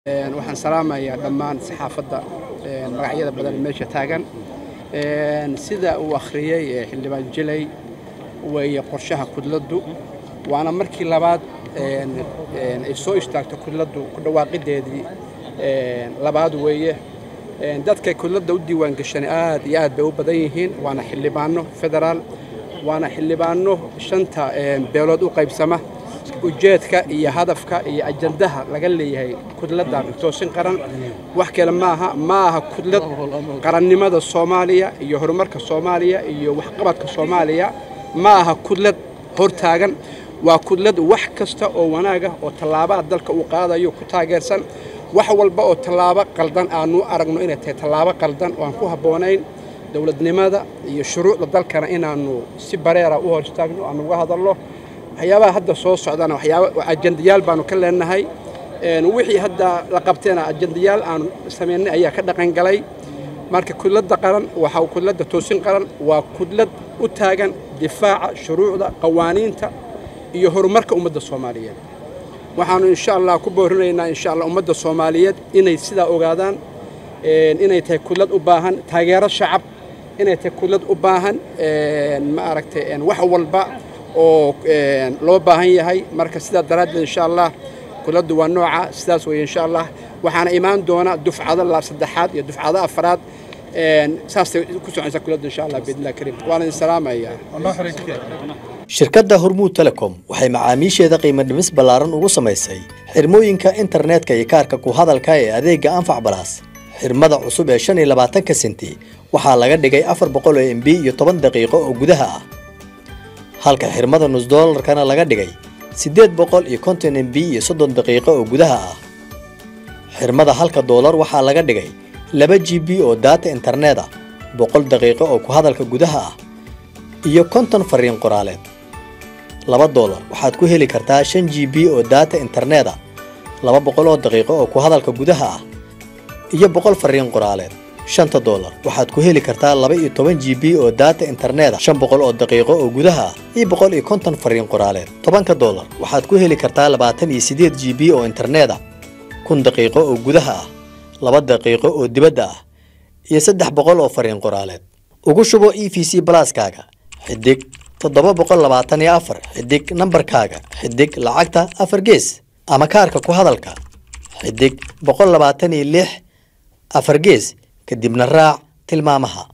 waxaan salaamayaa dhammaan saxaafadda magacyada badan meesha taagan sida uu akhriyay xildhibaan Jilay way qorshaha kudladdu waana markii labaad ay soo istaagto kudladdu ku dhawaaqideedii labaad weeye dadka kudladda u diiwaan gashan aad iyo aad bay u badan yihiin waana xildhibaano federaal waana xildhibaano shanta beelood u qaybsama ujeedka iyo hadafka iyo ajandaha laga leeyahay kudladdan toosin qaran wax kale maaha kudlad qarannimada Soomaaliya iyo horumarka Soomaaliya iyo waxqabadka Soomaaliya maaha kudlad hortaagan waa kudlad wax kasta oo wanaaga oo tallaabada dalka uu qaadayo ku taageersan wax walba oo tallaabo qaldan aanu aragno inay tahay tallaabo qaldan oo aan ku habboonayn dawladnimada iyo shuruucda dalkana inaanu si bareera u hor istaagno aan uga hadalno waxyaabaha hadda soo socdana waxyaabo ajandayaal baanu ka leenahay wixii hadda la qabteena ajandayaal aan sameynay ayaa ka dhaqan galay marka kudladda qaran waxa kudladda toosin qaran waa kudlad u taagan difaaca shuruucda qawaaniinta iyo horumarka ummadda Soomaaliyeed waxaanu insha Allah ku boorinaynaa insha Allah ummadda Soomaaliyeed inay sida ogaadaan inay tahay kudlad u baahan taageero shacab inay tahay kudlad u baahan ma aragtay wax walba oo loo baahan yahay marka sida daraaddeed insha Allah kudladdu waa nooca sidaas way insha Allah waxaana imaan doona dufcada la saddexaad iyo dufcada afraad saas ku soconaysa kudladdu insha Allah bidla karim waana salaamaya Allah xariiqay shirkadda Hormuud Telecom waxay macaamiisheeda qiimo dhimis ballaaran ugu samaysay xirmooyinka internetka iyo kaarka ku hadalka ee adeega Anfac Plus xirmada cusub ee 25 senti waxaa laga dhigay 400 MB iyo 10 daqiiqo oo gudaha ah halka xirmada nus dollarkana laga dhigay 850 MB iyo 30 daqiiqo oo gudaha ah xirmada halka dollar waxaa laga dhigay 2 GB oo data internet ah 100 daqiiqo oo ku hadalka gudaha ah iyo 50 fariin qoraaleed $2 waxaad ku heli kartaa 5 GB oo data internet ah 200 oo daqiiqo oo ku hadalka gudaha ah iyo 100 fariin qoraaleed $5 waxaad ku heli kartaa 12 GB oo data internet ah 500 oo daqiiqo oo gudaha ah iyo 150 fariin qoraaleed $10 waxaad ku heli kartaa 28 GB oo internet ah 1000 daqiiqo oo gudaha ah 2 daqiiqo oo dibadda ah iyo 300 oo fariin qoraaleed ugu shubo EVC Plus-kaaga xidig 724 xidig nambarkaaga xidig lacagta 4 gees ama kaarka ku hadalka xidig 126 4 gees kadibna raac tilmaamaha